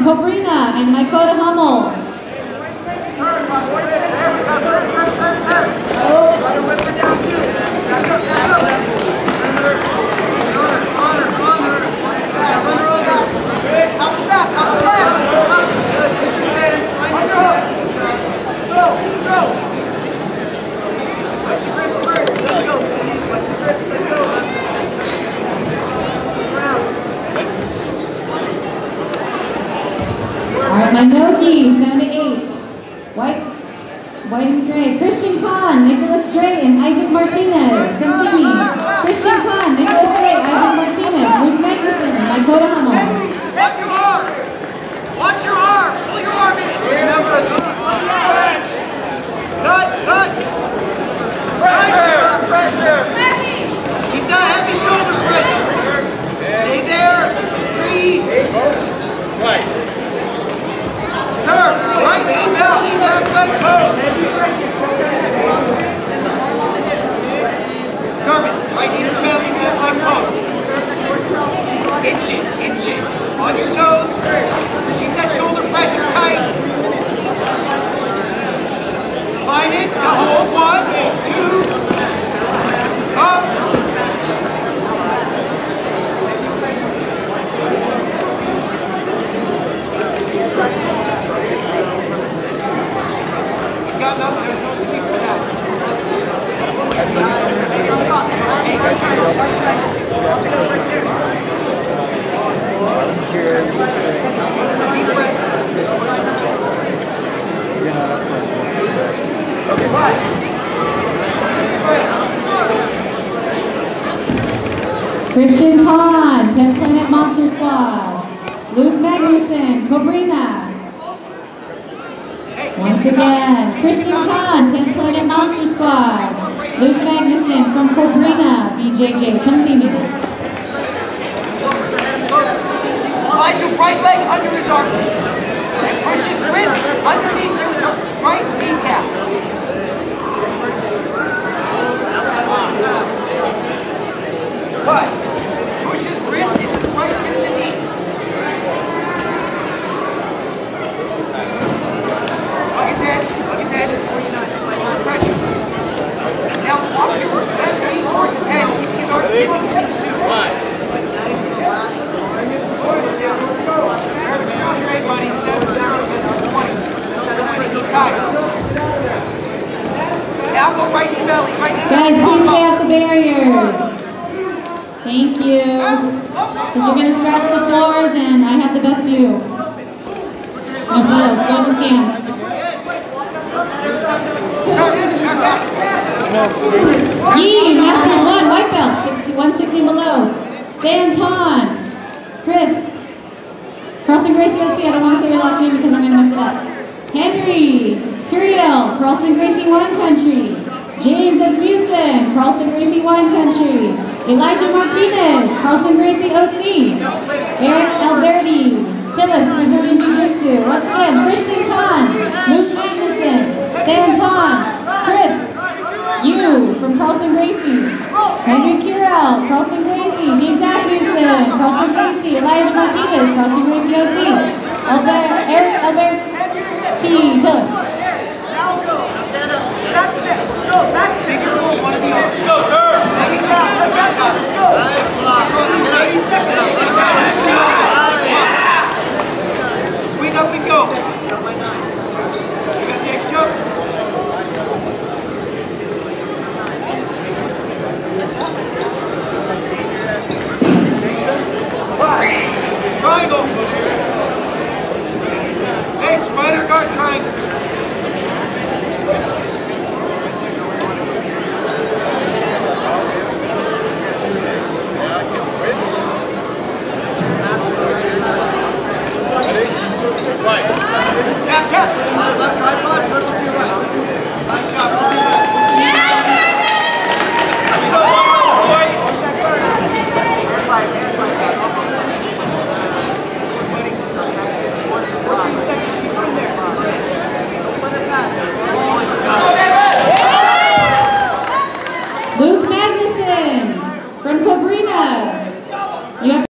Magnuson, Cobrina, and Makota Hummel. Minoki, 7-8. White and Gray. Christian Kahn, Nicholas Dre, and Isaac Martinez. Continue. Christian Kahn, Nicholas Dre, Isaac Martinez, Luke Magnuson, and Makota Hummel. Watch your arm! Watch your arm! Pull your arm in! Cut! Pressure! Keep that heavy shoulder pressure. Stay there. 3. Right. Curve, right knee down, lean back, leg pose. Heavy pressure, show that neck, on the wrist and the arm on the hip. Curve it, right knee to the belly, left leg pose. Inch it, on your toes. Keep that shoulder pressure tight. Line it, now hold 1, 2, up. There's no sleep for that. Maybe on top. Right there. Deep breath. Okay, Christian Kahn, 10th Planet Monster Squad. Luke Magnuson, Cobrina. Once again, Christian Kahn, 10th Planet Monster Squad. Luke Magnuson from Cobrina, BJJ. Come see me. Slide your right leg under his arm and push his wrist underneath your right kneecap. What? Push his wrist into the right into the knee. Hug his head. Pressure. Now walk your left knee towards his head, keeping his arm in between the two. Great, buddy. 7-0 to 20. Now go right knee belly. Guys, please stay off the barriers. Thank you. Because you're going to scratch the floors and I have the best view. No floors, go in the stands. Yee, Masters 1, white belt, 160 below. Dan Ton, Chris, Carlson Gracie OC, I don't want to say your last name because I'm going to mess it up. Henry, Curiel, Carlson Gracie Wine Country. James Asmussen, Carlson Gracie Wine Country. Elijah Martinez, Carlson Gracie OC. Eric Alberti, Tillis, Brazilian Jiu-Jitsu. Once again, Christian Kahn, Luke Magnuson, Dan Ton, Chris, you from Carlson Gracie. Henry Curiel, Carlson Gracie. James Asmussen, Carlson Gracie. Elijah Martinez, Carlson Gracie OC. Eric Alberti, Tillis.